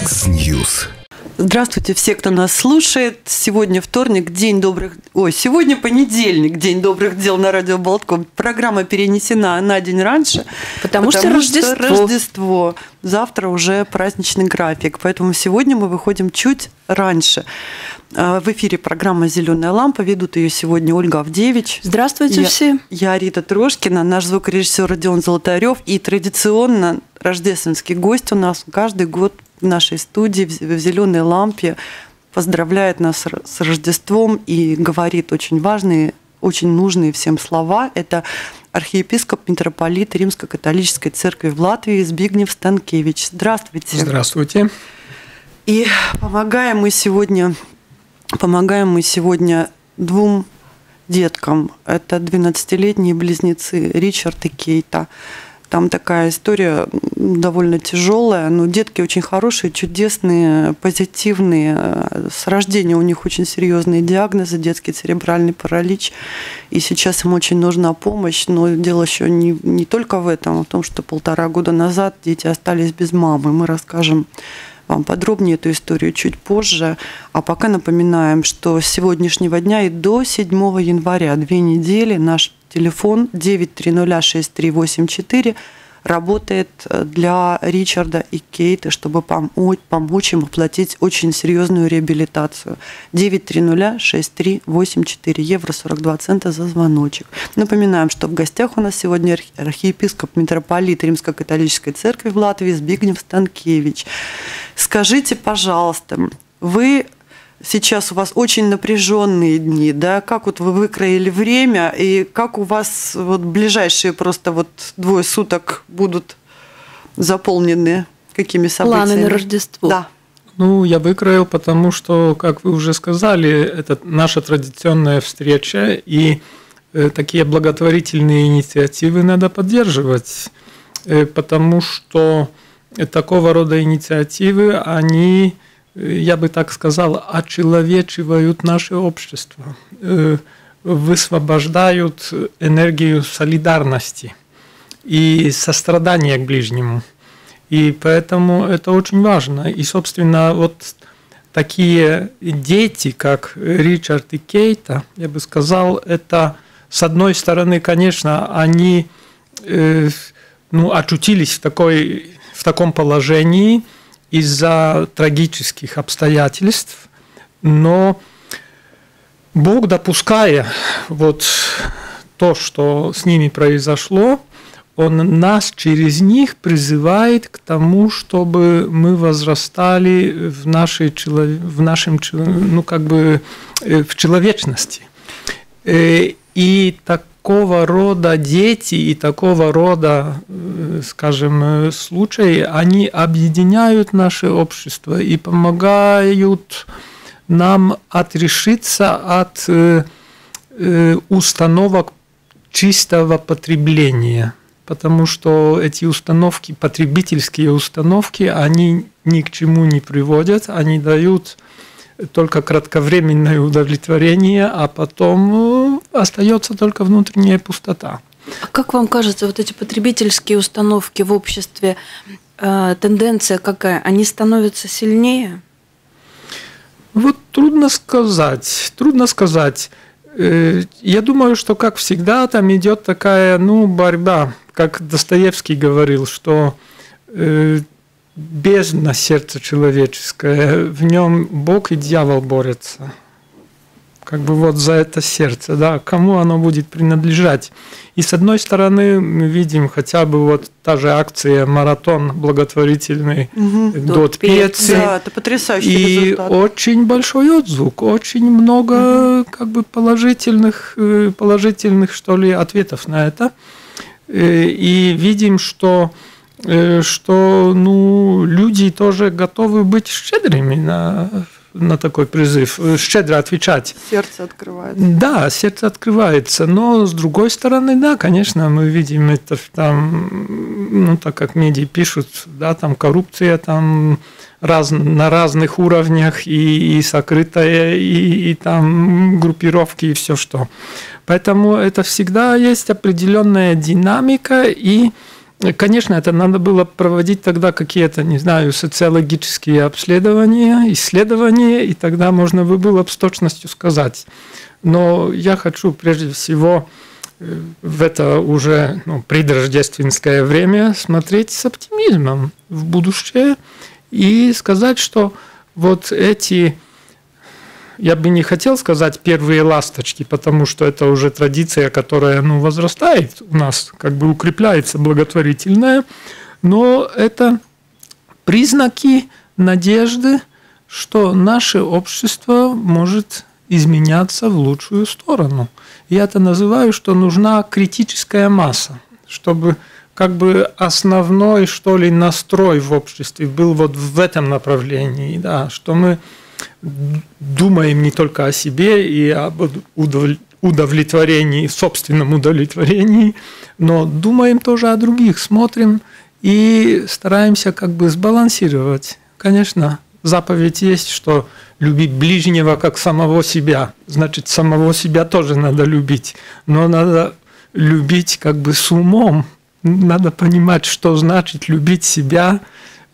X-News. Здравствуйте, все, кто нас слушает. Сегодня вторник, сегодня понедельник, День добрых дел на радио Болтком. Программа перенесена на день раньше, потому что Рождество. Завтра уже праздничный график, поэтому сегодня мы выходим чуть раньше. В эфире программа «Зеленая лампа». Ведут ее сегодня Ольга Авдевич. Здравствуйте все. Я Рита Трошкина, наш звукорежиссер Родион Золотарев. И традиционно рождественский гость у нас каждый год в нашей студии в «Зеленой лампе» поздравляет нас с Рождеством и говорит очень важные, очень нужные всем слова. Это архиепископ, митрополит Римско-католической церкви в Латвии Збигнев Станкевич. Здравствуйте. Здравствуйте. И помогаем мы сегодня двум деткам. Это 12-летние близнецы Ричард и Кейта. Там такая история довольно тяжелая, но детки очень хорошие, чудесные, позитивные. С рождения у них очень серьезные диагнозы, детский церебральный паралич. И сейчас им очень нужна помощь. Но дело еще не только в этом, а в том, что 1,5 года назад дети остались без мамы. Мы расскажем вам подробнее эту историю чуть позже. А пока напоминаем, что с сегодняшнего дня и до 7 января 2 недели наш телефон 9306384 работает для Ричарда и Кейта, чтобы помочь им оплатить очень серьезную реабилитацию. 9306384, евро 42 цента за звоночек. Напоминаем, что в гостях у нас сегодня архиепископ, митрополит Римско-католической церкви в Латвии Збигнев Станкевич. Скажите, пожалуйста, сейчас у вас очень напряженные дни, да? Как вот вы выкроили время, и как у вас вот ближайшие просто вот 2 суток будут заполнены какими событиями? Планы на Рождество. Да. Я выкроил, потому что, как вы уже сказали, это наша традиционная встреча, и такие благотворительные инициативы надо поддерживать, потому что такого рода инициативы, они, я бы так сказал, очеловечивают наше общество, высвобождают энергию солидарности и сострадания к ближнему. И поэтому это очень важно. И, собственно, вот такие дети, как Ричард и Кейта, я бы сказал, это, с одной стороны, конечно, они очутились в таком положении из-за трагических обстоятельств, но Бог, допуская вот то, что с ними произошло, Он нас через них призывает к тому, чтобы мы возрастали в человечности. И такого рода дети и такого рода, скажем, случаи, они объединяют наше общество и помогают нам отрешиться от установок чистого потребления, потому что эти установки, потребительские установки, они ни к чему не приводят, они дают только кратковременное удовлетворение, а потом остается только внутренняя пустота. А как вам кажется, вот эти потребительские установки в обществе, тенденция какая? Они становятся сильнее? Вот трудно сказать. Я думаю, что, как всегда, там идет такая, борьба, как Достоевский говорил, что бездна сердца человеческое, в нем Бог и дьявол борются. Как бы вот за это сердце, да, кому оно будет принадлежать. И с одной стороны мы видим хотя бы вот та же акция «Маратон» благотворительный «Дот Пеци». Да, это потрясающий результат. И очень большой отзвук, очень много положительных, что ли, ответов на это. И видим, что люди тоже готовы быть щедрыми на такой призыв, щедро отвечать. Сердце открывается. Да, сердце открывается, но с другой стороны, да, конечно, мы видим это там, так как медиа пишут, да, там коррупция, там на разных уровнях и сокрытая, и там группировки, и все что. Поэтому это всегда есть определенная динамика, и конечно, это надо было проводить тогда какие-то, не знаю, социологические обследования, исследования, и тогда можно было с точностью сказать. Но я хочу прежде всего в это уже предрождественское время смотреть с оптимизмом в будущее и сказать, что вот эти, я бы не хотел сказать первые ласточки, потому что это уже традиция, которая возрастает у нас, как бы укрепляется, благотворительная, но это признаки надежды, что наше общество может изменяться в лучшую сторону. Я это называю, что нужна критическая масса, чтобы как бы основной, что ли, настрой в обществе был вот в этом направлении, да, что мы думаем не только о себе и об удовлетворении, собственном удовлетворении, но думаем тоже о других, смотрим и стараемся как бы сбалансировать. Конечно, заповедь есть, что любить ближнего как самого себя. Значит, самого себя тоже надо любить. Но надо любить как бы с умом. Надо понимать, что значит любить себя. То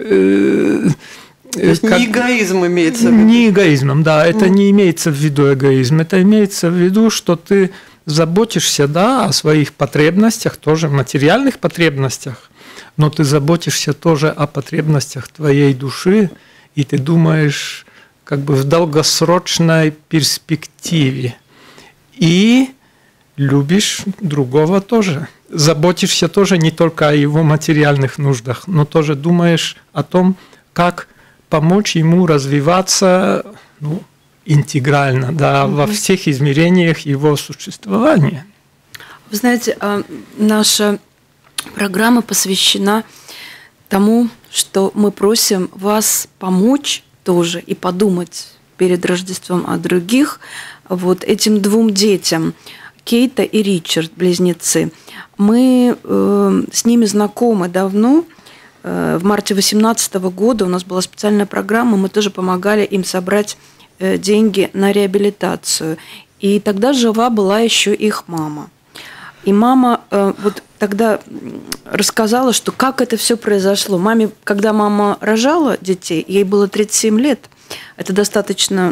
есть не эгоизм имеется в виду? Не эгоизмом, да. Это не имеется в виду эгоизм. Это имеется в виду, что ты заботишься, да, о своих потребностях, тоже материальных потребностях, но ты заботишься тоже о потребностях твоей души, и ты думаешь как бы в долгосрочной перспективе. И любишь другого тоже. Заботишься тоже не только о его материальных нуждах, но тоже думаешь о том, как помочь ему развиваться интегрально, да, во всех измерениях его существования. Вы знаете, наша программа посвящена тому, что мы просим вас помочь тоже и подумать перед Рождеством о других. Вот этим двум детям, Кейта и Ричард, близнецы, мы с ними знакомы давно. В марте 2018 года у нас была специальная программа, мы тоже помогали им собрать деньги на реабилитацию. И тогда жива была еще их мама. И мама вот тогда рассказала, что как это все произошло. Когда мама рожала детей, ей было 37 лет. Это достаточно,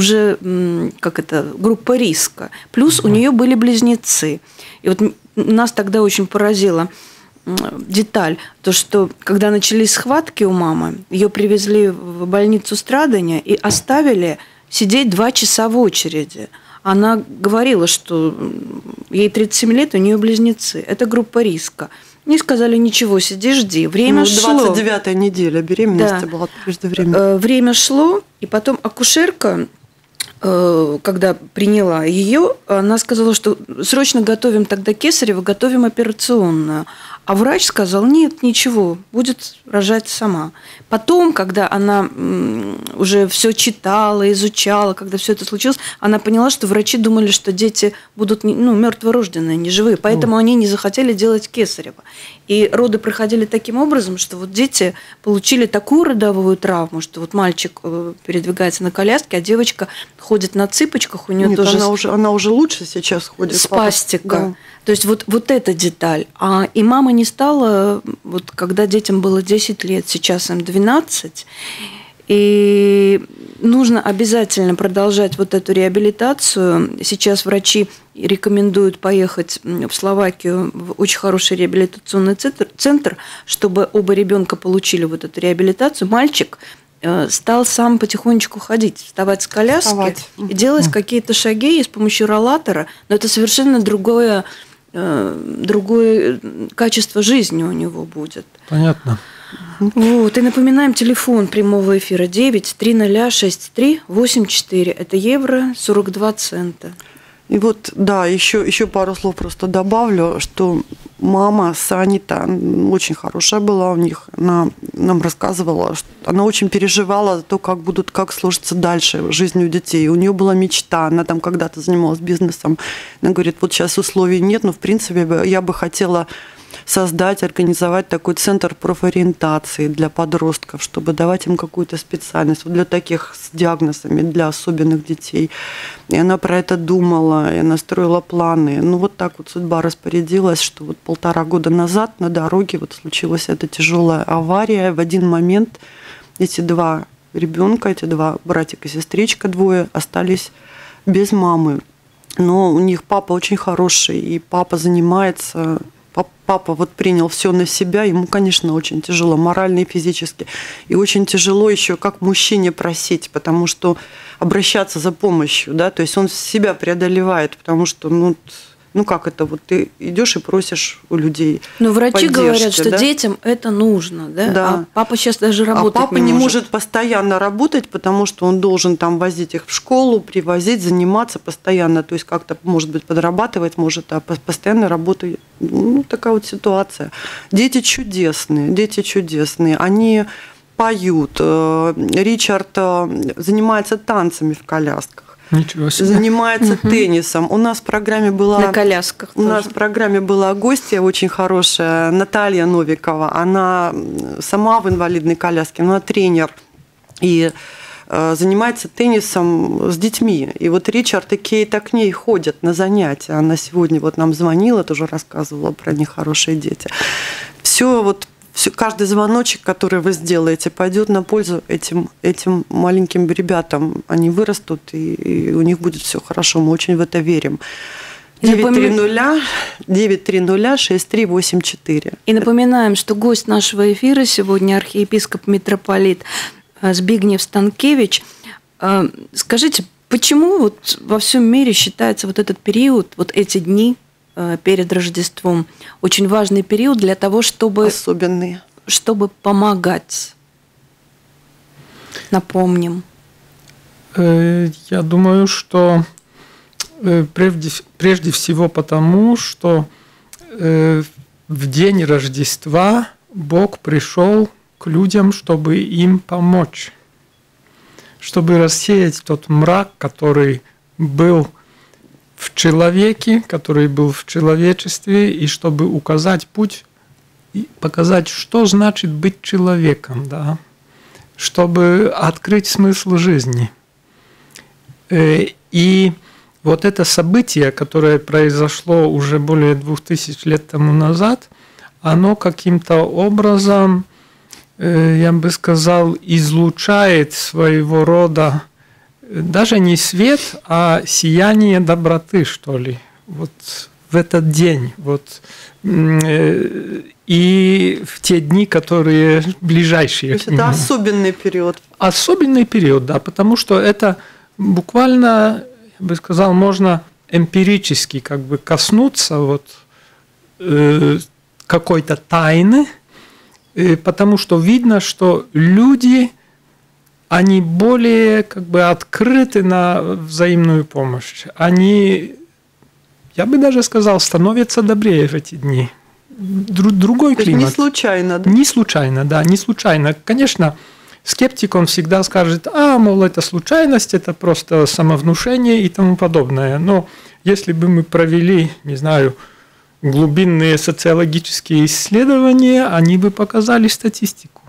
группа риска. Плюс у нее были близнецы. И вот нас тогда очень поразила деталь, то, что когда начались схватки у мамы, ее привезли в больницу страдания и оставили сидеть 2 часа в очереди. Она говорила, что ей 37 лет, у нее близнецы. Это группа риска. Мне сказали, ничего, сиди, жди. Время шло. 29-я неделя беременности была преждевременная. Время шло, и потом акушерка, когда приняла ее, она сказала, что срочно готовим тогда кесарево, готовим операционную. А врач сказал, нет, ничего, будет рожать сама. Потом, когда она уже все читала, изучала, когда все это случилось, она поняла, что врачи думали, что дети будут мертворожденные, не живые. Поэтому они не захотели делать кесарево. И роды проходили таким образом, что вот дети получили такую родовую травму, что вот мальчик передвигается на коляске, а девочка ходит на цыпочках. У нее тоже она уже лучше сейчас ходит. Спастика. Да. То есть вот эта деталь. И мама не стала, вот когда детям было 10 лет, сейчас им 12, и нужно обязательно продолжать вот эту реабилитацию. Сейчас врачи рекомендуют поехать в Словакию в очень хороший реабилитационный центр, чтобы оба ребенка получили вот эту реабилитацию. Мальчик стал сам потихонечку ходить, вставать с коляски и делать какие-то шаги с помощью роллатора, но это совершенно другое качество жизни у него будет. Понятно. Вот, и напоминаем, телефон прямого эфира 9-3063-84. Это евро 42 цента. И вот, да, еще пару слов просто добавлю, что мама Санита очень хорошая была у них. Она нам рассказывала, что она очень переживала за то, как сложится дальше жизнь у детей. У нее была мечта, она там когда-то занималась бизнесом. Она говорит, вот сейчас условий нет, но в принципе я бы хотела создать, организовать такой центр профориентации для подростков, чтобы давать им какую-то специальность вот для таких с диагнозами, для особенных детей. И она про это думала, и она строила планы. Ну вот так вот судьба распорядилась, что вот 1,5 года назад на дороге вот случилась эта тяжелая авария. В один момент эти 2 ребенка, эти 2 братика и сестричка, 2 остались без мамы. Но у них папа очень хороший, и папа занимается. Папа вот принял все на себя, ему, конечно, очень тяжело морально и физически. И очень тяжело еще как мужчине просить, потому что обращаться за помощью, да, то есть он себя преодолевает, потому что, ну как это, вот ты идешь и просишь у людей. Но врачи говорят, что да? детям это нужно, да? Да. А папа сейчас даже работать папа не может постоянно работать, потому что он должен там возить их в школу, привозить, заниматься постоянно, то есть как-то, может быть, подрабатывать, может, а постоянно работать. Ну, такая вот ситуация. Дети чудесные, они поют. Ричард занимается танцами в колясках. Ничего себе. Занимается теннисом. У нас в программе была... На колясках У нас в программе была гостья очень хорошая, Наталья Новикова. Она сама в инвалидной коляске, она тренер. И занимается теннисом с детьми. И вот Ричард и Кейта к ней ходят на занятия. Она сегодня вот нам звонила, тоже рассказывала про них, хорошие дети. Каждый звоночек, который вы сделаете, пойдет на пользу этим маленьким ребятам. Они вырастут, и у них будет все хорошо. Мы очень в это верим. 930-6384. И напоминаем, что гость нашего эфира сегодня архиепископ-митрополит Збигнев Станкевич. Скажите, почему вот во всем мире считается вот этот период, вот эти дни перед Рождеством, очень важный период для того, чтобы помогать? Напомним. Я думаю, что прежде всего потому, что в день Рождества Бог пришел к людям, чтобы им помочь, чтобы рассеять тот мрак, который был в человеке, который был в человечестве, и чтобы указать путь и показать, что значит быть человеком, да, чтобы открыть смысл жизни. И вот это событие, которое произошло уже более 2000 лет тому назад, оно каким-то образом, я бы сказал, излучает своего рода даже не свет, а сияние доброты, что ли, вот в этот день, вот, и в те дни, которые ближайшие. То есть это особенный период. Особенный период, да, потому что это буквально, я бы сказал, можно эмпирически как бы коснуться вот какой-то тайны, потому что видно, что люди, они более как бы открыты на взаимную помощь. Они, я бы даже сказал, становятся добрее в эти дни. Другой климат. Не случайно, да? Не случайно, да, не случайно. Конечно, скептик, он всегда скажет, мол, это случайность, это просто самовнушение и тому подобное. Но если бы мы провели, не знаю, глубинные социологические исследования, они бы показали статистику.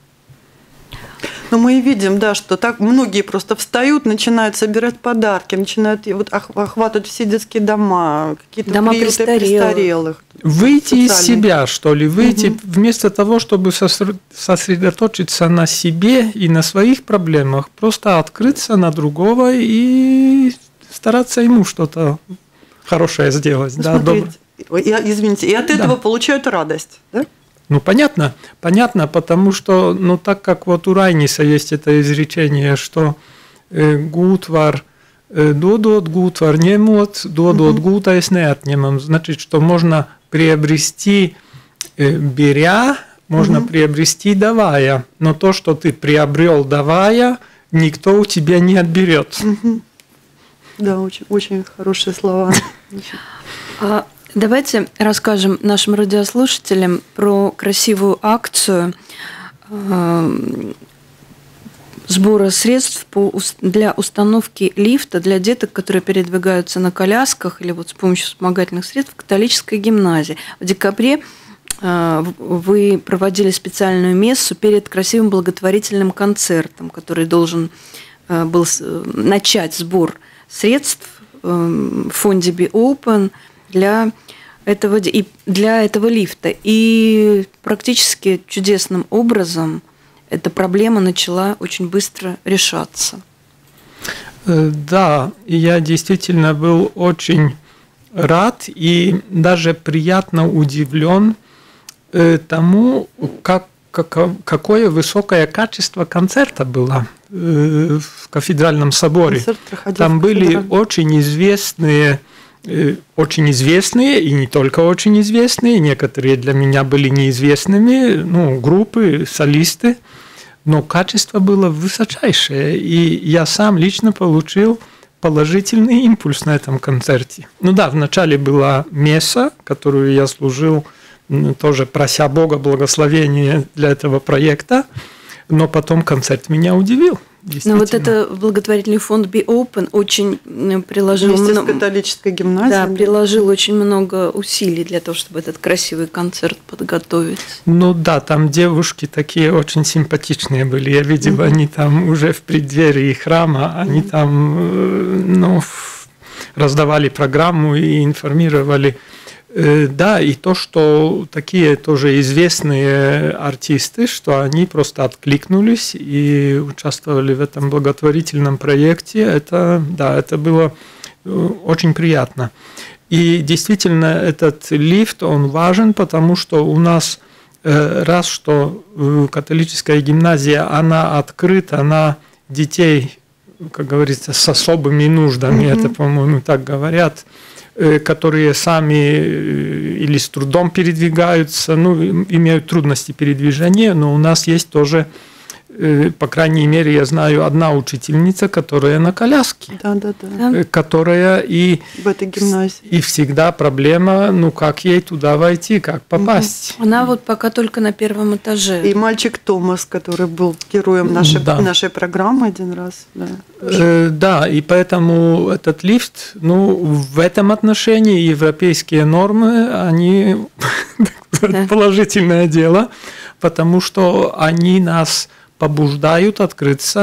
Но мы и видим, да, что так многие просто встают, начинают собирать подарки, начинают вот охватывать все детские дома, какие-то дома приюты престарелых. Выйти из себя, что ли, выйти вместо того, чтобы сосредоточиться на себе и на своих проблемах, просто открыться на другого и стараться ему что-то хорошее сделать. Ну, да, доброе. Извините, и от этого получают радость, да? Ну, понятно, потому что, так как вот у Райниса есть это изречение, что гутвар додот, гутвар немот, додот гутайс не отнимам, значит, что можно приобрести беря, можно приобрести давая, но то, что ты приобрел давая, никто у тебя не отберет. Да, очень, очень хорошие слова. Давайте расскажем нашим радиослушателям про красивую акцию сбора средств для установки лифта для деток, которые передвигаются на колясках или вот с помощью вспомогательных средств в католической гимназии. В декабре вы проводили специальную мессу перед красивым благотворительным концертом, который должен был начать сбор средств в фонде Be Open для этого лифта. И практически чудесным образом эта проблема начала очень быстро решаться. Да, я действительно был очень рад и даже приятно удивлен тому, какое высокое кафество концерта было в кафедральном соборе. Там были очень известные и не только очень известные, некоторые для меня были неизвестными, группы, солисты, но качество было высочайшее, и я сам лично получил положительный импульс на этом концерте. Вначале была месса, которую я служил, тоже прося Бога благословения для этого проекта, но потом концерт меня удивил. Но вот это благотворительный фонд Be Open очень приложил с католической гимназией. Да, приложил очень много усилий для того, чтобы этот красивый концерт подготовить. Там девушки такие очень симпатичные были. Я видел, они там уже в преддверии храма, они там раздавали программу и информировали. Да, и то, что такие тоже известные артисты, что они просто откликнулись и участвовали в этом благотворительном проекте, это было очень приятно. И действительно, этот лифт, он важен, потому что у нас, раз что католическая гимназия, она открыта на детей, как говорится, с особыми нуждами, это, по-моему, так говорят, которые сами или с трудом передвигаются, имеют трудности передвижения, но у нас есть тоже, по крайней мере, я знаю, одна учительница, которая на коляске, которая и в этой гимназии. И всегда проблема, как ей туда войти, как попасть. Она вот пока только на первом этаже. И мальчик Томас, который был героем нашей программы один раз. Да, и поэтому этот лифт, в этом отношении европейские нормы, они положительное дело, потому что они нас побуждают открыться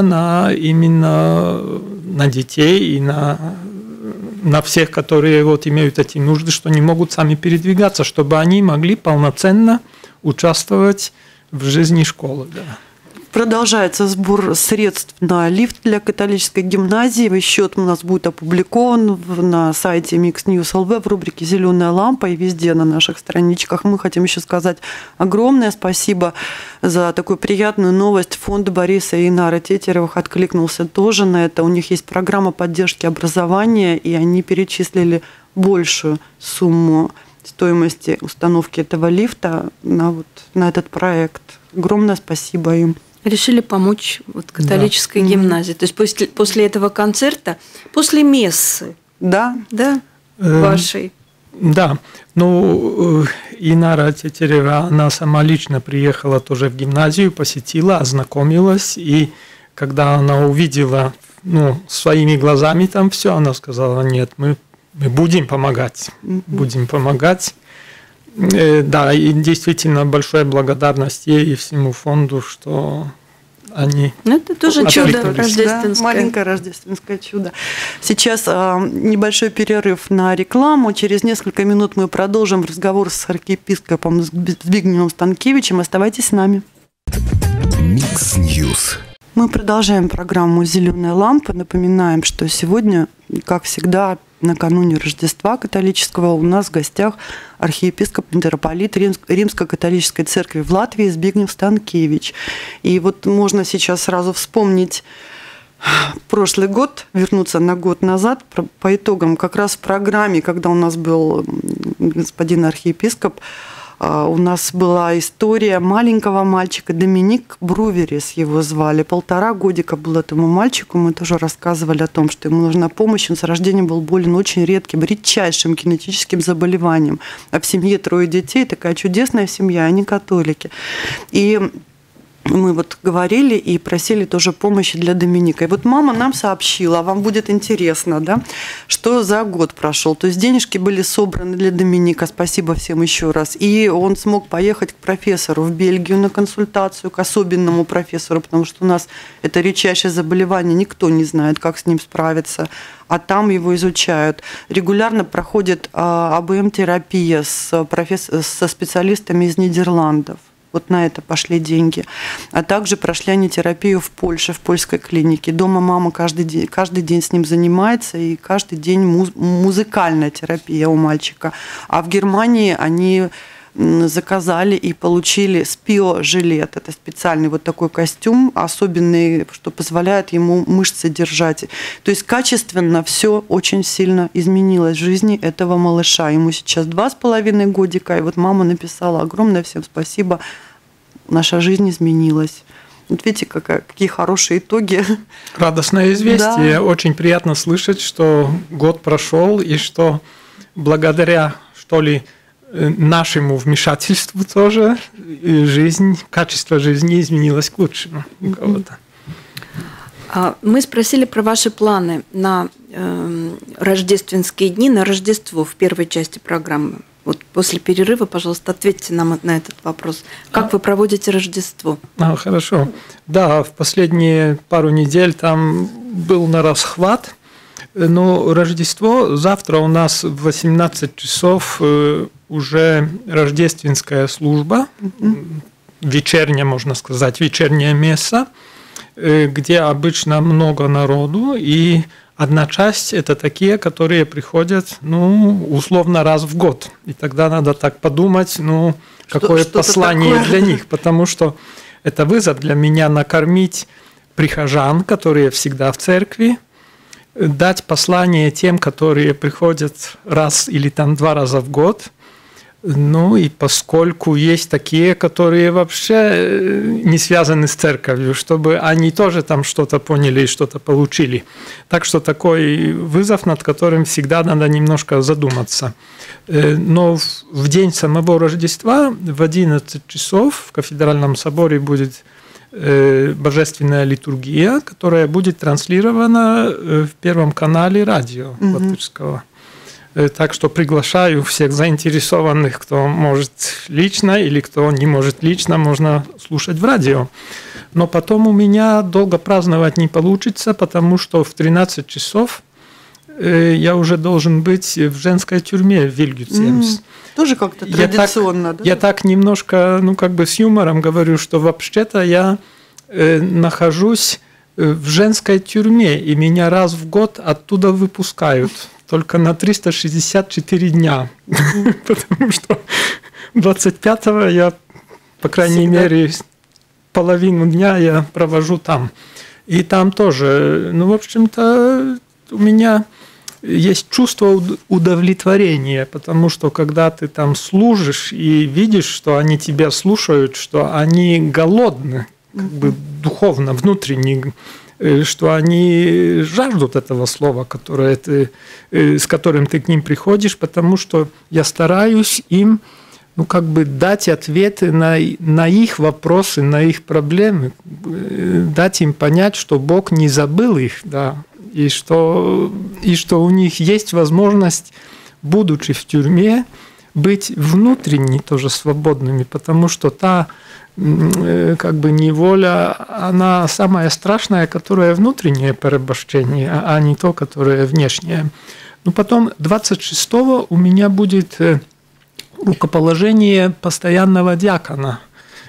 именно на детей и на всех, которые имеют эти нужды, что не могут сами передвигаться, чтобы они могли полноценно участвовать в жизни школы. Да. Продолжается сбор средств на лифт для католической гимназии. Счет у нас будет опубликован на сайте Mix News LV в рубрике «Зеленая лампа» и везде на наших страничках. Мы хотим еще сказать огромное спасибо за такую приятную новость. Фонд Бориса и Инары Тетеревых откликнулся тоже на это. У них есть программа поддержки образования, и они перечислили большую сумму стоимости установки этого лифта на этот проект. Огромное спасибо им. Решили помочь католической гимназии. То есть после этого концерта, после мессы, вашей. Да, Инара Тетерева, она сама лично приехала тоже в гимназию, посетила, ознакомилась, и когда она увидела своими глазами там все, она сказала: нет, мы будем помогать, Да, и действительно большая благодарность ей и всему фонду, что они это тоже чудо рождественское. Да, маленькое рождественское чудо. Сейчас небольшой перерыв на рекламу. Через несколько минут мы продолжим разговор с архиепископом Збигневом Станкевичем. Оставайтесь с нами. Mix News. Мы продолжаем программу «Зеленая лампа». Напоминаем, что сегодня, как всегда, накануне Рождества католического, у нас в гостях архиепископ митрополит Римско-католической церкви в Латвии Збигнев Станкевич. И можно сейчас сразу вспомнить прошлый год, вернуться на год назад, по итогам как раз в программе, когда у нас был господин архиепископ, у нас была история маленького мальчика, Доминик Бруверис его звали. 1,5 годика был этому мальчику. Мы тоже рассказывали о том, что ему нужна помощь. Он с рождения был болен очень редким, редчайшим генетическим заболеванием. А в семье 3 детей, такая чудесная семья, они католики. И мы вот говорили и просили тоже помощи для Доминика. И вот мама нам сообщила, вам будет интересно, да, что за год прошел. То есть денежки были собраны для Доминика, спасибо всем еще раз. И он смог поехать к профессору в Бельгию на консультацию, к особенному профессору, потому что у нас это редчайшее заболевание, никто не знает, как с ним справиться. А там его изучают. Регулярно проходит АБМ-терапия со специалистами из Нидерландов. Вот на это пошли деньги. А также прошли они терапию в Польше, в польской клинике. Дома мама каждый день с ним занимается, и каждый день музыкальная терапия у мальчика. А в Германии они заказали и получили спио-жилет. Это специальный вот такой костюм, особенный, что позволяет ему мышцы держать. То есть качественно все очень сильно изменилось в жизни этого малыша. Ему сейчас 2,5 годика, и вот мама написала: огромное всем спасибо, наша жизнь изменилась. Вот видите, какие хорошие итоги. Радостное известие. Да. Очень приятно слышать, что год прошел, и что благодаря, что ли, нашему вмешательству тоже качество жизни изменилось к лучшему у кого-то. Мы спросили про ваши планы на рождественские дни, на Рождество в первой части программы. Вот после перерыва, пожалуйста, ответьте нам на этот вопрос. Как вы проводите Рождество? Хорошо. Да, в последние пару недель там был на расхват. Но Рождество, завтра у нас в 18 часов уже рождественская служба, вечерняя, можно сказать, вечерняя месса, где обычно много народу, и одна часть – это такие, которые приходят, условно, раз в год. И тогда надо так подумать, какое послание такое для них, потому что это вызов для меня накормить прихожан, которые всегда в церкви, дать послание тем, которые приходят раз или там 2 раза в год. И поскольку есть такие, которые вообще не связаны с церковью, чтобы они тоже там что-то поняли и что-то получили. Так что такой вызов, над которым всегда надо немножко задуматься. Но в день самого Рождества в 11 часов в Кафедральном соборе будет божественная литургия, которая будет транслирована в Первом канале радио Латышского. Так что приглашаю всех заинтересованных, кто может лично или кто не может лично, можно слушать в радио. Но потом у меня долго праздновать не получится, потому что в 13 часов я уже должен быть в женской тюрьме в Вильгюцемс. Тоже как-то традиционно, да? Я так немножко, с юмором говорю, что вообще-то я нахожусь в женской тюрьме, и меня раз в год оттуда выпускают. Только на 364 дня. Потому что 25-го я, по крайней мере, половину дня я провожу там. И там тоже, в общем-то, у меня есть чувство удовлетворения, потому что когда ты там служишь и видишь, что они тебя слушают, что они голодны, духовно, внутренне, что они жаждут этого слова, с которым ты к ним приходишь, потому что я стараюсь им дать ответы на их вопросы, на их проблемы, дать им понять, что Бог не забыл их, да, и что у них есть возможность, будучи в тюрьме, быть внутренне тоже свободными, потому что та неволя, она самая страшная, которая внутреннее порабощение, а не то, которое внешнее. Потом 26-го у меня будет рукоположение постоянного диакона,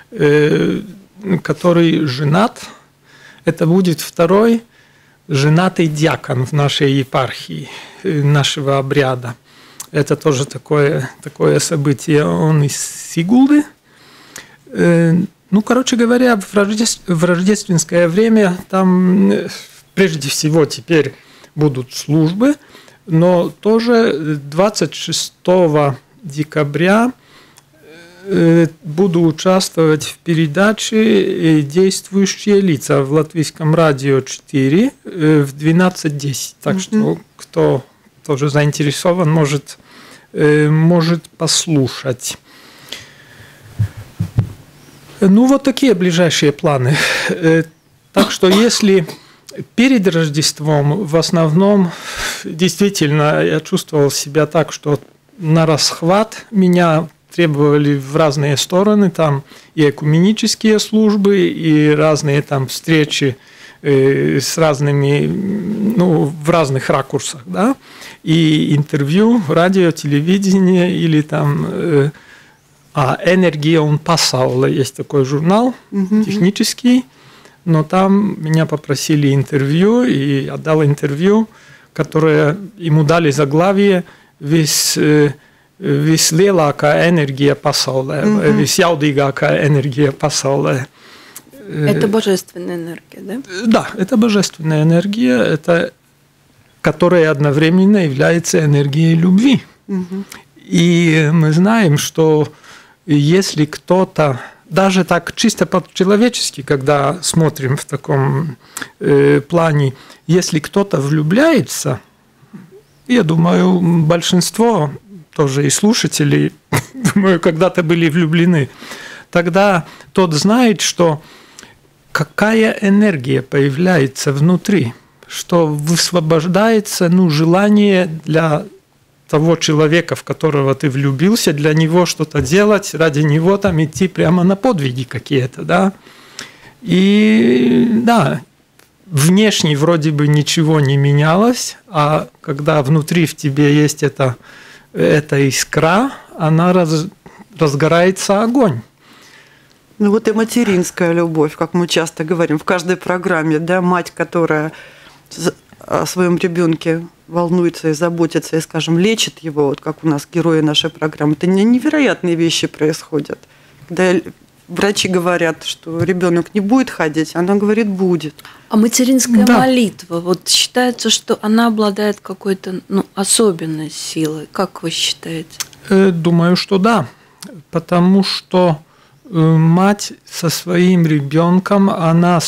который женат. Это будет второй женатый диакон в нашей епархии, нашего обряда. Это тоже такое событие. Он из Сигулды. Короче говоря, в рождественское время там прежде всего теперь будут службы, но тоже 26 декабря буду участвовать в передаче «Действующие лица» в Латвийском радио 4 в 12:10. Так что кто тоже заинтересован, может послушать. Ну, вот такие ближайшие планы. Так что если перед Рождеством в основном действительно я чувствовал себя так, что на расхват меня требовали в разные стороны, там и экуменические службы, и разные там встречи с разными, ну, в разных ракурсах, да, и интервью, радио, телевидение, или там «Энергия un pasaule» есть такой журнал технический, но там меня попросили интервью, и я дал интервью, которое ему дали заглавие «Vislielākā enerģija pasaulē», «Visjaudīgākā enerģija pasaulē». Это божественная энергия, да? Да, это божественная энергия, это, которая одновременно является энергией любви. И мы знаем, что если кто-то, даже так чисто по-человечески, когда смотрим в таком плане, если кто-то влюбляется, я думаю, большинство тоже и слушателей, думаю, когда-то были влюблены, тогда тот знает, что какая энергия появляется внутри, что высвобождается, ну, желание для того человека, в которого ты влюбился, для него что-то делать, ради него там идти прямо на подвиги какие-то, да. И да, внешне вроде бы ничего не менялось, а когда внутри в тебе есть эта искра, она разгорается огонь. Ну вот и материнская любовь, как мы часто говорим в каждой программе, да, мать, которая о своем ребенке волнуется и заботится, и, скажем, лечит его, вот как у нас герои нашей программы. Это невероятные вещи происходят. Когда врачи говорят, что ребенок не будет ходить, она говорит, будет. А материнская молитва, вот считается, что она обладает какой-то, ну, особенной силой. Как вы считаете? Думаю, что да, потому что мать со своим ребенком, она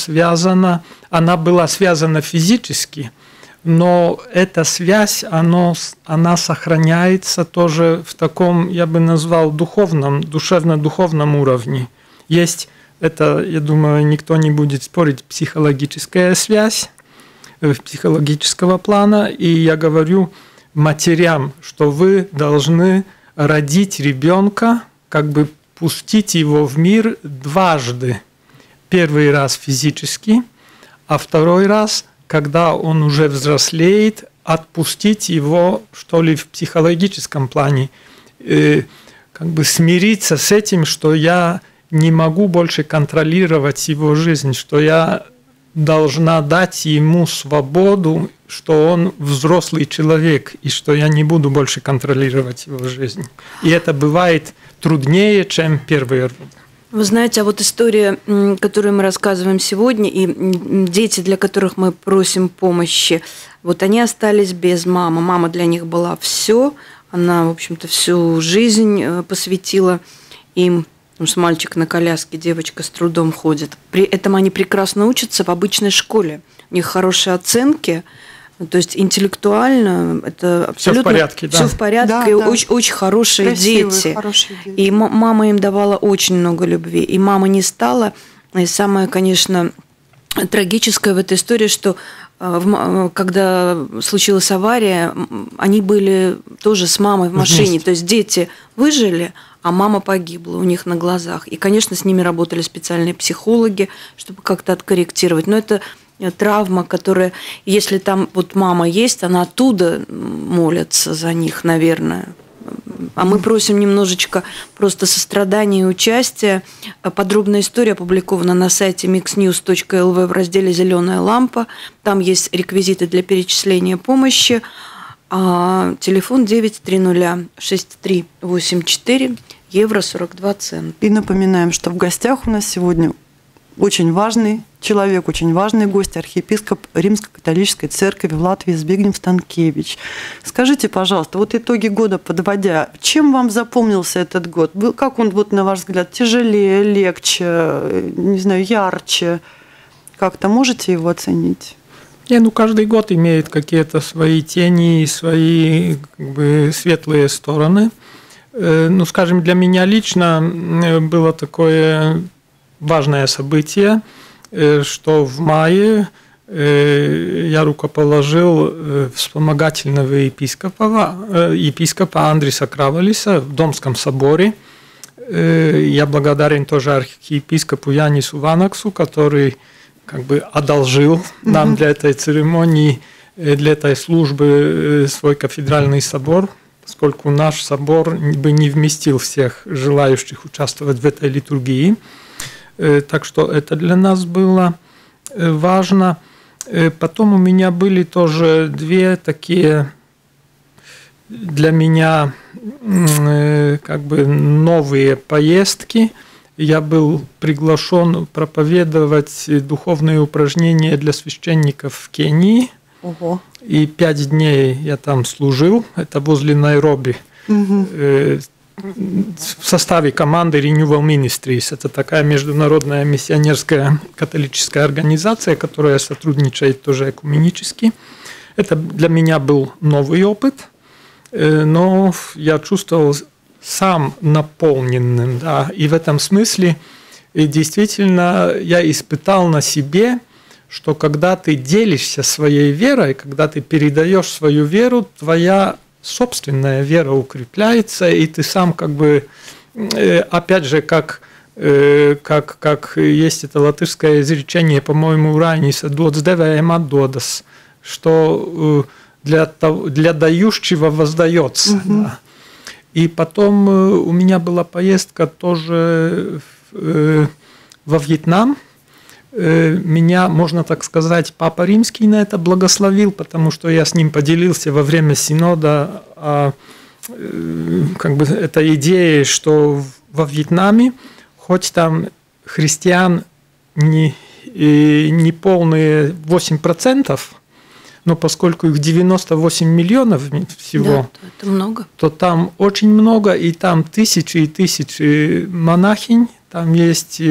была связана физически, но эта связь, она сохраняется тоже в таком, я бы назвал, душевно-духовном уровне. Есть это, я думаю, никто не будет спорить, психологическая связь, психологического плана, и я говорю матерям, что вы должны родить ребенка, как бы пустить его в мир дважды. Первый раз физически, а второй раз, когда он уже взрослеет, отпустить его, что ли, в психологическом плане, как бы смириться с этим, что я не могу больше контролировать его жизнь, что я должна дать ему свободу, что он взрослый человек, и что я не буду больше контролировать его жизнь. И это бывает труднее, чем первый раз. Вы знаете, а вот история, которую мы рассказываем сегодня, и дети, для которых мы просим помощи, вот они остались без мамы. Мама для них была все, она, в общем-то, всю жизнь посвятила им, потому что мальчик на коляске, девочка с трудом ходит. При этом они прекрасно учатся в обычной школе. У них хорошие оценки, то есть интеллектуально это абсолютно... Все в порядке, да. Все в порядке, Да. Очень хорошие Красивые, дети. хорошие дети. И мама им давала очень много любви. И мама не стала. И самое, конечно, трагическое в этой истории, что когда случилась авария, они были тоже с мамой в машине. Вместе. То есть дети выжили, а мама погибла у них на глазах. И, конечно, с ними работали специальные психологи, чтобы как-то откорректировать. Но это травма, которая, если там вот мама есть, она оттуда молится за них, наверное. А мы просим немножечко просто сострадания и участия. Подробная история опубликована на сайте mixnews.lv в разделе «Зеленая лампа». Там есть реквизиты для перечисления помощи. А телефон 930-6384, евро 42 цента. И напоминаем, что в гостях у нас сегодня очень важный человек, очень важный гость, архиепископ Римско-католической церкви в Латвии Збигнев Станкевич. Скажите, пожалуйста, вот итоги года подводя, чем вам запомнился этот год? Как он, вот, на ваш взгляд, тяжелее, легче, не знаю, ярче? Как-то можете его оценить? Каждый год имеет какие-то свои тени, свои как бы светлые стороны. Скажем, для меня лично было такое важное событие, что в мае я рукоположил вспомогательного епископа Андриса Кравалиса в Домском соборе. Я благодарен тоже архиепископу Янису Ванаксу, который как бы одолжил нам для этой церемонии, для этой службы свой кафедральный собор, поскольку наш собор бы не вместил всех желающих участвовать в этой литургии. Так что это для нас было важно. Потом у меня были тоже две такие для меня как бы новые поездки. Я был приглашен проповедовать духовные упражнения для священников в Кении. Ого. И 5 дней я там служил. Это возле Найроби. В составе команды Renewal Ministries. Это такая международная миссионерская католическая организация, которая сотрудничает тоже экуменически. Это для меня был новый опыт, но я чувствовал сам наполненным. Да, и в этом смысле действительно я испытал на себе, что когда ты делишься своей верой, когда ты передаешь свою веру, твоя собственная вера укрепляется, и ты сам как бы, опять же, как есть это латышское изречение, по-моему, Райниса «Dots devējam atdodas», что для дающего воздается. Да. И потом у меня была поездка тоже во Вьетнам. Меня, можно так сказать, Папа Римский на это благословил, потому что я с ним поделился во время синода как бы этой идеей, что во Вьетнаме, хоть там христиан не полные 8%, но поскольку их 98 миллионов всего, да, это много, то там очень много, и там тысячи и тысячи монахинь, там есть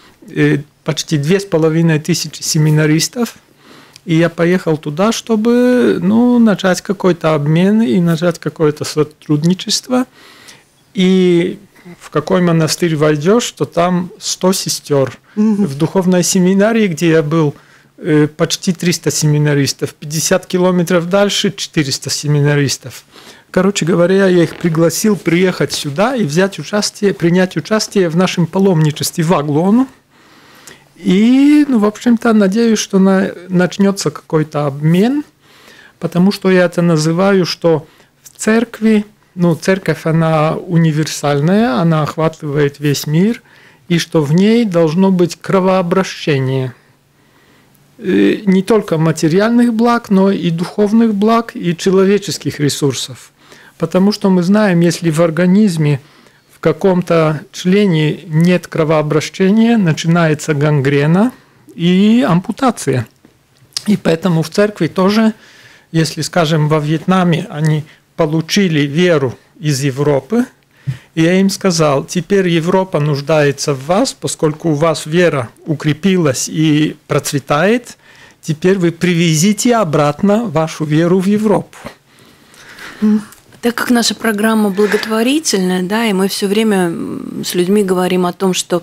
почти 2500 семинаристов, и я поехал туда, чтобы начать какой-то обмен и начать какое-то сотрудничество. И в какой монастырь войдешь, то там 100 сестер. В духовной семинарии, где я был, почти 300 семинаристов, 50 километров дальше 400 семинаристов. Короче говоря, я их пригласил приехать сюда и принять участие в нашем паломничестве в Аглону. И, в общем-то, надеюсь, что начнется какой-то обмен, потому что я это называю, что в церкви, церковь, она универсальная, она охватывает весь мир, и что в ней должно быть кровообращение не только материальных благ, но и духовных благ, и человеческих ресурсов. Потому что мы знаем, если в организме в каком-то члене нет кровообращения, начинается гангрена и ампутация. И поэтому в церкви тоже, если, скажем, во Вьетнаме они получили веру из Европы, и я им сказал, теперь Европа нуждается в вас, поскольку у вас вера укрепилась и процветает, теперь вы привезите обратно вашу веру в Европу. Так как наша программа благотворительная, да, и мы все время с людьми говорим о том, что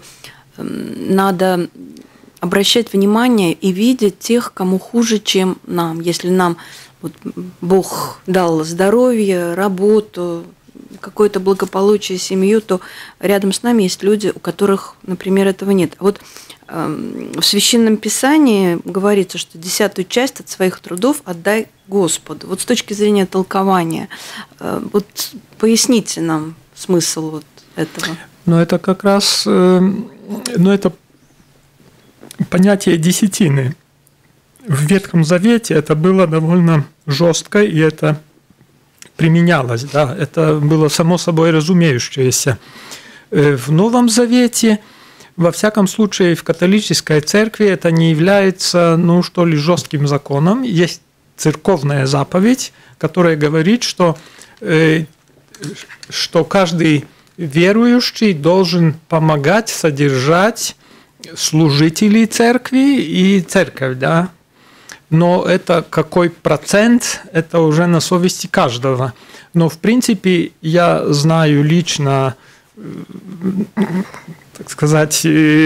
надо обращать внимание и видеть тех, кому хуже, чем нам. Если нам Бог дал здоровье, работу, какое-то благополучие, семью, то рядом с нами есть люди, у которых, например, этого нет. А в Священном Писании говорится, что 10-ю часть от своих трудов отдай Господу. С точки зрения толкования, поясните нам смысл этого. Это как раз это понятие десятины. В Ветхом Завете это было довольно жестко, и это применялось. Да? Это было само собой разумеющееся. В Новом Завете, во всяком случае, в католической церкви это не является, жестким законом. Есть церковная заповедь, которая говорит, что каждый верующий должен помогать, содержать служителей церкви и церковь, да. Но это какой процент, это уже на совести каждого. Но в принципе я знаю лично так сказать,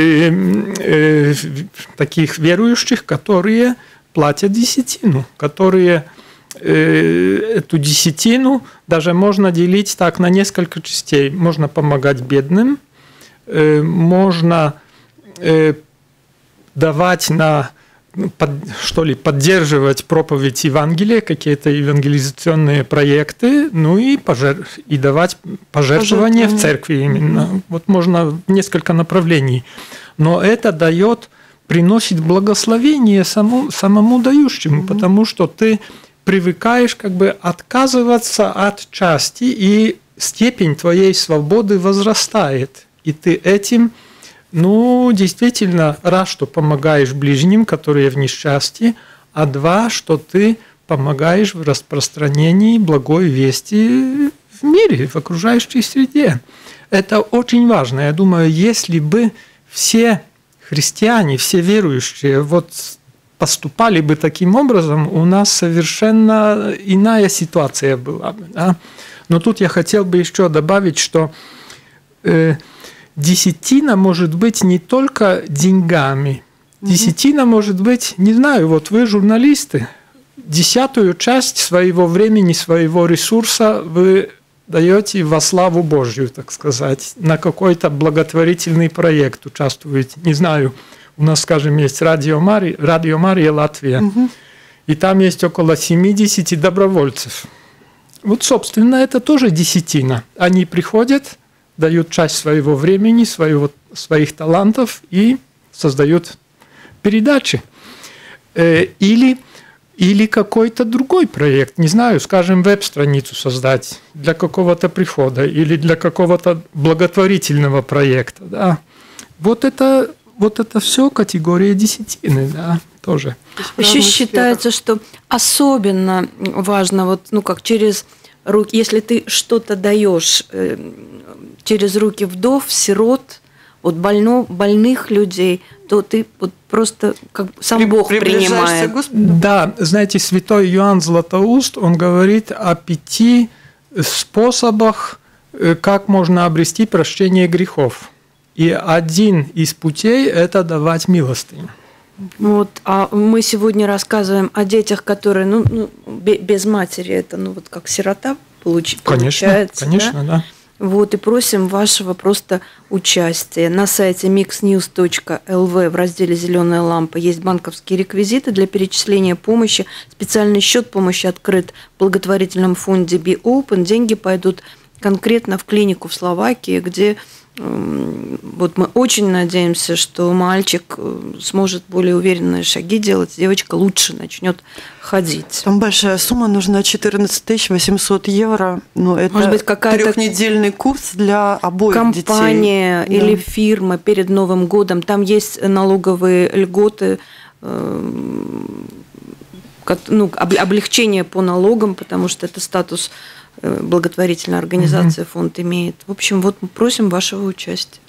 таких верующих, которые платят десятину, которые эту десятину даже можно делить так на несколько частей. Можно помогать бедным, можно давать на, поддерживать проповедь Евангелия, какие-то евангелизационные проекты, ну и давать пожертвования в церкви именно. Вот можно несколько направлений. Но это приносит благословение самому дающему, потому что ты привыкаешь как бы отказываться от части, и степень твоей свободы возрастает. И ты этим, действительно, раз, что помогаешь ближним, которые в несчастье, а два, что ты помогаешь в распространении благой вести в мире, в окружающей среде. Это очень важно. Я думаю, если бы все христиане, все верующие поступали бы таким образом, у нас совершенно иная ситуация была бы. Да? Но тут я хотел бы еще добавить, что десятина может быть не только деньгами. Десятина может быть, не знаю, вы журналисты, 10% часть своего времени, своего ресурса вы даете во славу Божью, так сказать, на какой-то благотворительный проект участвуете. Не знаю, у нас, скажем, есть Радио Мария Латвия, и там есть около 70 добровольцев. Собственно, это тоже десятина. Они приходят, дают часть своего времени, своих талантов и создают передачи. Или какой-то другой проект, не знаю, скажем, веб-страницу создать для какого-то прихода или для какого-то благотворительного проекта. Да. Это все категория десятины, да, тоже. Еще считается, что особенно важно, как через руки, если ты что-то даешь через руки вдов, сирот, больных людей, то ты просто как Бог принимает. Да, знаете, святой Иоанн Златоуст, он говорит о 5 способах, как можно обрести прощение грехов. И один из путей – это давать милостыню. А мы сегодня рассказываем о детях, которые, без матери, это, как сирота получается. Конечно, да. И просим вашего просто участия. На сайте mixnews.lv в разделе «Зеленая лампа» есть банковские реквизиты для перечисления помощи. Специальный счет помощи открыт в благотворительном фонде Be Open. Деньги пойдут конкретно в клинику в Словакии, где мы очень надеемся, что мальчик сможет более уверенные шаги делать, девочка лучше начнет ходить. Там большая сумма нужна, 14 800 евро. Это может быть, какая-то 3-недельный курс для обоих детей. Компания или фирма перед Новым годом. Там есть налоговые льготы, облегчение по налогам, потому что это статус благотворительная организация, фонд имеет. В общем, мы просим вашего участия.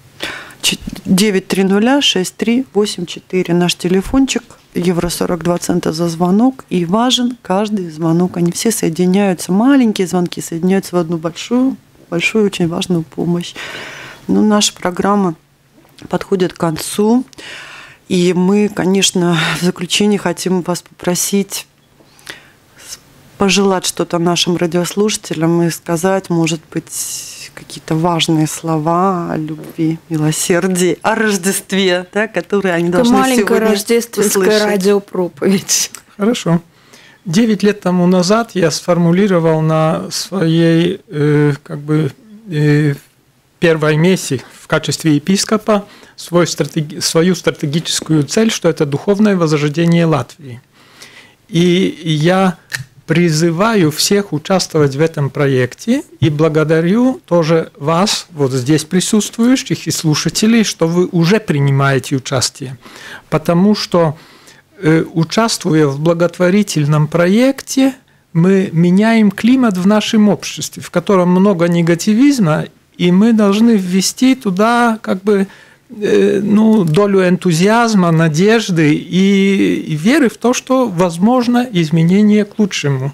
930-6384 наш телефончик, евро 42 цента за звонок, и важен каждый звонок. Они все соединяются, маленькие звонки соединяются в одну большую, очень важную помощь. Наша программа подходит к концу, и мы, конечно, в заключение хотим вас попросить пожелать что-то нашим радиослушателям и сказать, может быть, какие-то важные слова о любви, милосердии, о Рождестве, да, которые они должны сегодня услышать. Маленькая рождественская радиопроповедь. Хорошо. 9 лет тому назад я сформулировал на своей первой мессе в качестве епископа свою стратегическую цель, что это духовное возрождение Латвии. И я призываю всех участвовать в этом проекте и благодарю тоже вас, здесь присутствующих и слушателей, что вы уже принимаете участие. Потому что, участвуя в благотворительном проекте, мы меняем климат в нашем обществе, в котором много негативизма, и мы должны ввести туда долю энтузиазма, надежды и веры в то, что возможно изменение к лучшему.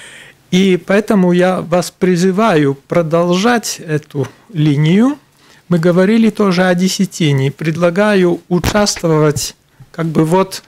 И поэтому я вас призываю продолжать эту линию. мы говорили тоже о десятине. Предлагаю участвовать как бы вот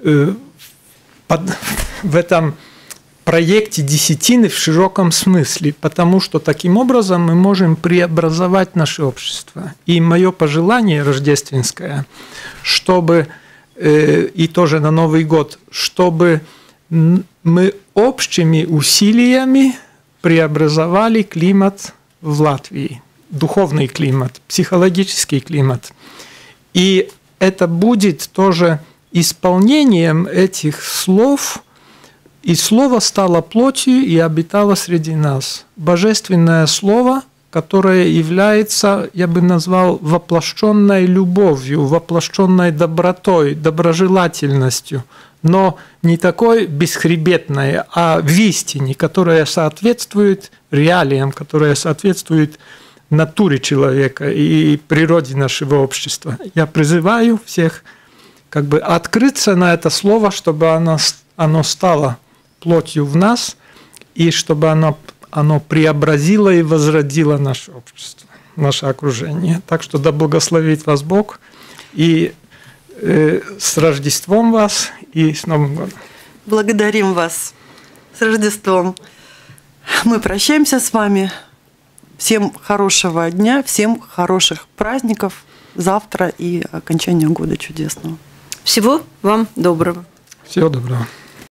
в этом проекте десятины в широком смысле, потому что таким образом мы можем преобразовать наше общество. И мое пожелание рождественское, чтобы, и тоже на Новый год, чтобы мы общими усилиями преобразовали климат в Латвии, духовный климат, психологический климат. И это будет тоже исполнением этих слов, и Слово стало плотью и обитало среди нас. Божественное Слово, которое является, я бы назвал, воплощенной любовью, воплощенной добротой, доброжелательностью, но не такой бесхребетной, а в истине, которая соответствует реалиям, которая соответствует натуре человека и природе нашего общества. Я призываю всех как бы открыться на это слово, чтобы оно стало плотью в нас, и чтобы оно преобразило и возродило наше общество, наше окружение. Так что да благословит вас Бог, и с Рождеством вас, и с Новым годом. Благодарим вас с Рождеством. Мы прощаемся с вами. Всем хорошего дня, всем хороших праздников завтра и окончания года чудесного. Всего вам доброго. Всего доброго.